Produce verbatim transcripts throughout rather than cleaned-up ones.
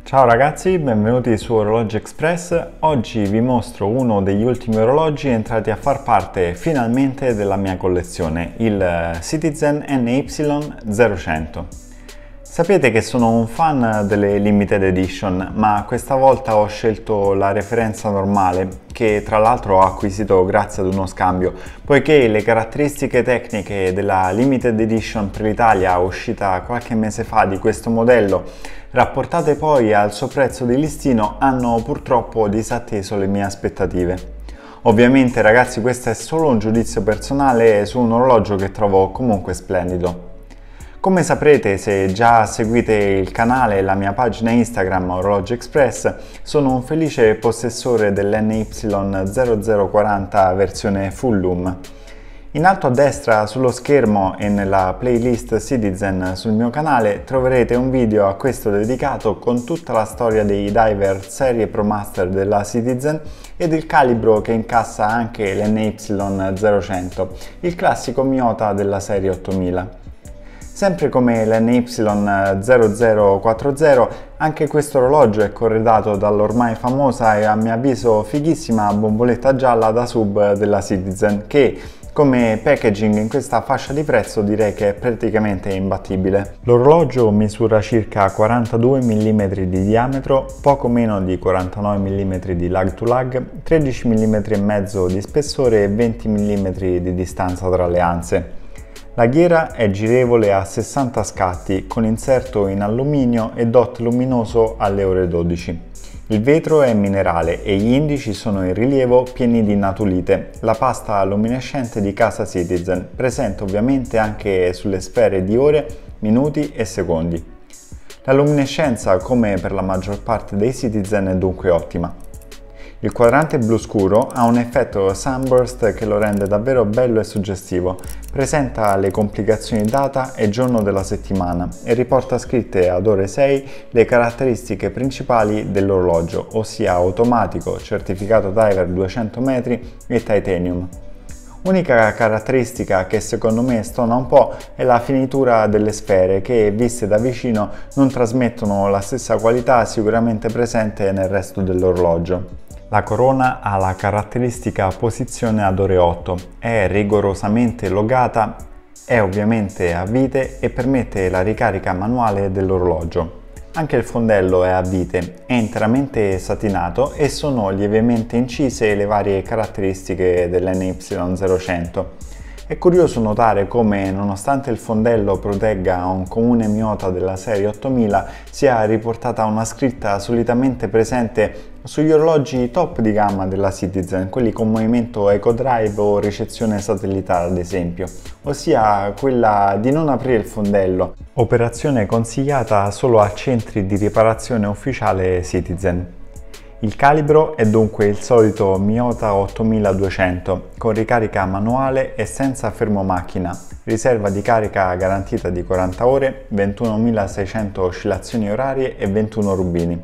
Ciao ragazzi, benvenuti su Orologi Express. Oggi vi mostro uno degli ultimi orologi entrati a far parte finalmente della mia collezione, il Citizen N Y zero cento. Sapete che sono un fan delle limited edition, ma questa volta ho scelto la referenza normale, che tra l'altro ho acquisito grazie ad uno scambio, poiché le caratteristiche tecniche della limited edition per l'Italia uscita qualche mese fa di questo modello, rapportate poi al suo prezzo di listino, hanno purtroppo disatteso le mie aspettative. Ovviamente ragazzi, questo è solo un giudizio personale su un orologio che trovo comunque splendido. Come saprete, se già seguite il canale e la mia pagina Instagram Orologi Express, sono un felice possessore dell'N Y zero zero quaranta versione Full Lume. In alto a destra sullo schermo e nella playlist Citizen sul mio canale troverete un video a questo dedicato con tutta la storia dei diver serie ProMaster della Citizen e del calibro che incassa anche l'N Y zero cento, il classico Miyota della serie ottomila. Sempre come l'N Y zero zero quattro zero, anche questo orologio è corredato dall'ormai famosa e a mio avviso fighissima bomboletta gialla da sub della Citizen, che come packaging in questa fascia di prezzo direi che è praticamente imbattibile. L'orologio misura circa quarantadue millimetri di diametro, poco meno di quarantanove millimetri di lag to lag, tredici millimetri e mezzo di spessore e venti millimetri di distanza tra le anse. La ghiera è girevole a sessanta scatti con inserto in alluminio e dot luminoso alle ore dodici. Il vetro è minerale e gli indici sono in rilievo pieni di natulite, la pasta luminescente di casa Citizen, presente ovviamente anche sulle sfere di ore, minuti e secondi. La luminescenza, come per la maggior parte dei Citizen, è dunque ottima. Il quadrante blu scuro ha un effetto sunburst che lo rende davvero bello e suggestivo, presenta le complicazioni data e giorno della settimana e riporta scritte ad ore sei le caratteristiche principali dell'orologio, ossia automatico, certificato diver duecento metri e titanium. Unica caratteristica che secondo me stona un po' è la finitura delle sfere che, viste da vicino, non trasmettono la stessa qualità sicuramente presente nel resto dell'orologio. La corona ha la caratteristica posizione ad ore otto, è rigorosamente logata, è ovviamente a vite e permette la ricarica manuale dell'orologio. Anche il fondello è a vite, è interamente satinato e sono lievemente incise le varie caratteristiche dell'N Y zero cento. È curioso notare come, nonostante il fondello protegga un comune Miyota della serie ottomila, sia riportata una scritta solitamente presente sugli orologi top di gamma della Citizen, quelli con movimento EcoDrive o ricezione satellitare ad esempio, ossia quella di non aprire il fondello, operazione consigliata solo a centri di riparazione ufficiale Citizen. Il calibro è dunque il solito Miyota ottomiladuecento, con ricarica manuale e senza fermomacchina, riserva di carica garantita di quaranta ore, ventunomilaseicento oscillazioni orarie e ventuno rubini.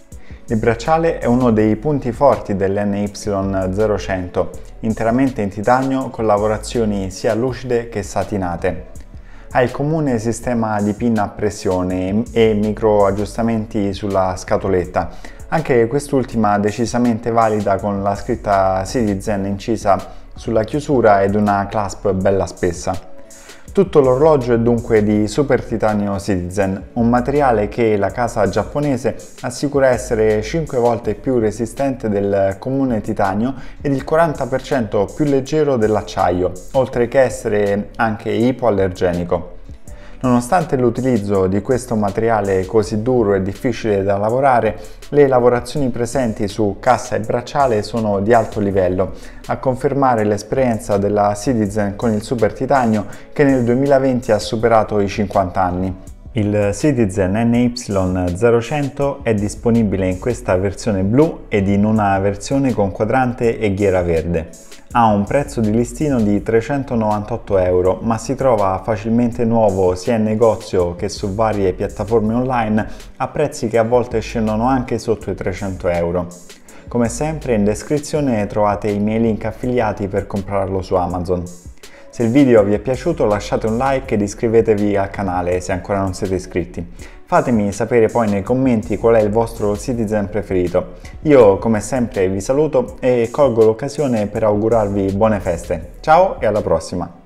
Il bracciale è uno dei punti forti dell'N Y zero cento, interamente in titanio con lavorazioni sia lucide che satinate. Ha il comune sistema di pin a pressione e micro aggiustamenti sulla scatoletta, anche quest'ultima decisamente valida con la scritta Citizen incisa sulla chiusura ed una clasp bella spessa. Tutto l'orologio è dunque di super titanio Citizen, un materiale che la casa giapponese assicura essere cinque volte più resistente del comune titanio ed il quaranta per cento più leggero dell'acciaio, oltre che essere anche ipoallergenico. Nonostante l'utilizzo di questo materiale così duro e difficile da lavorare, le lavorazioni presenti su cassa e bracciale sono di alto livello, a confermare l'esperienza della Citizen con il super titanio che nel duemilaventi ha superato i cinquanta anni. Il Citizen N Y zero cento è disponibile in questa versione blu ed in una versione con quadrante e ghiera verde. Ha un prezzo di listino di trecentonovantotto euro, ma si trova facilmente nuovo sia in negozio che su varie piattaforme online a prezzi che a volte scendono anche sotto i trecento euro. Come sempre in descrizione trovate i miei link affiliati per comprarlo su Amazon. Se il video vi è piaciuto lasciate un like ed iscrivetevi al canale se ancora non siete iscritti. Fatemi sapere poi nei commenti qual è il vostro Citizen preferito. Io come sempre vi saluto e colgo l'occasione per augurarvi buone feste. Ciao e alla prossima!